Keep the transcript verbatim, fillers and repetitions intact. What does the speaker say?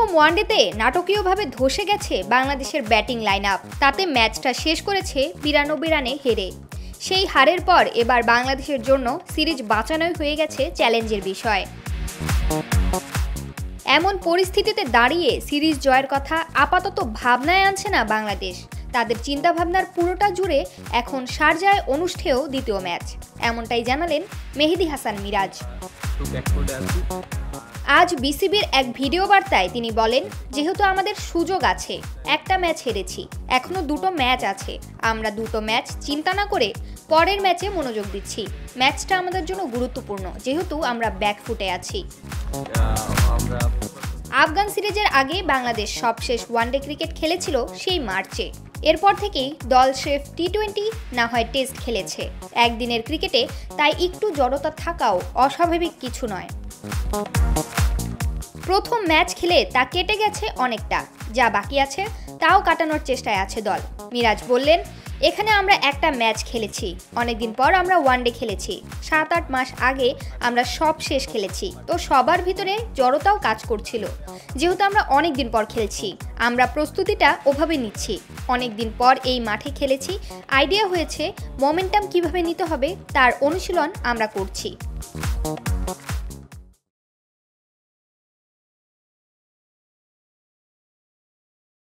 প্রথম ওয়ানডেতে নাটকীয়ভাবে ধসে গেছে বাংলাদেশের ব্যাটিং লাইন আপ। তাতে ম্যাচটা শেষ করেছে বিরানব্বই রানে হেরে। সেই হারের পর এবার বাংলাদেশের জন্য সিরিজ বাঁচানোই হয়ে গেছে চ্যালেঞ্জের বিষয়। এমন পরিস্থিতিতে দাঁড়িয়ে সিরিজ জয়ের কথা আপাতত ভাবনায় আনছে না বাংলাদেশ। তাদের চিন্তাভাবনার পুরোটা জুড়ে এখন শারজায় অনুষ্ঠেয় দ্বিতীয় ম্যাচ, এমনটাই জানালেন মেহেদী হাসান মিরাজ। আজ বিসিবির এক ভিডিও বার্তায় তিনি বলেন, যেহেতু আমাদের সুযোগ আছে, একটা ম্যাচ হেরেছি, এখনো দুটো ম্যাচ আছে, আমরা দুটো ম্যাচ চিন্তা না করে পরের ম্যাচে মনোযোগ দিচ্ছি। ম্যাচটা আমাদের জন্য গুরুত্বপূর্ণ, যেহেতু আমরা ব্যাকফুটে আছি। আফগান সিরিজের আগে বাংলাদেশ সবশেষ ওয়ানডে ক্রিকেট খেলেছিল সেই মার্চে। এরপর থেকেই দল স্রেফ টি টোয়েন্টি না হয় টেস্ট খেলেছে। একদিনের ক্রিকেটে তাই একটু জড়তা থাকাও অস্বাভাবিক কিছু নয়। প্রথম ম্যাচ খেলে তা কেটে গেছে অনেকটা, যা বাকি আছে তাও কাটানোর চেষ্টায় আছে দল। মিরাজ বললেন, এখানে আমরা একটা ম্যাচ খেলেছি, অনেকদিন পর আমরা ওয়ানডে খেলেছি, সাত আট মাস আগে আমরা সব শেষ খেলেছি, তো সবার ভিতরে জড়তাও কাজ করছিল। যেহেতু আমরা অনেক দিন পর খেলছি, আমরা প্রস্তুতিটা ওভাবে নিচ্ছি। অনেক দিন পর এই মাঠে খেলেছি, আইডিয়া হয়েছে মোমেন্টাম কিভাবে নিতে হবে তার অনুশীলন আমরা করছি।